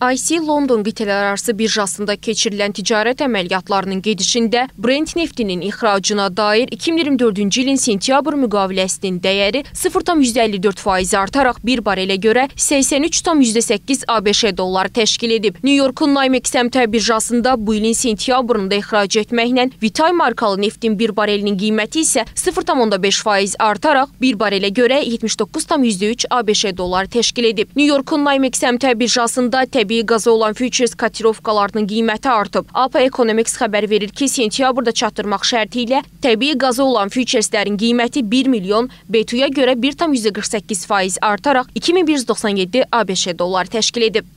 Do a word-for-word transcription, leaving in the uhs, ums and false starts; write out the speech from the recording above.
I C London qitələrarası birjasında keçirilən ticarət əməliyyatlarının gedişində Brent neftinin ixracına dair iki min iyirmi dördüncü ilin sentyabr müqaviləsinin dəyəri sıfır tam yüzdə əlli dörd faiz artaraq bir barelə görə səksən üç tam yüzdə səkkiz ABŞ dolları təşkil edib. New Yorkun Nymex əmtəə birjasında bu ilin sentyabrında ixrac etməklə Vitay markalı neftin bir barelinin qiyməti isə sıfır tam onda beş faiz artaraq bir barelə görə yetmiş doqquz tam yüzdə üç ABŞ dolları təşkil edib. New Yorkun Nymex əmtəə birjasında təbii qaza olan futures kotirovkalarının qiyməti artıb. A P Economics xəbər verir ki, sentyabrda çatdırmaq şərti ilə təbii qaza olan futureslərin qiyməti bir milyon, B T U-ya görə bir tam yüzdə qırx səkkiz faiz artaraq iki min bir yüz doxsan yeddi ABŞ dolları təşkil edib.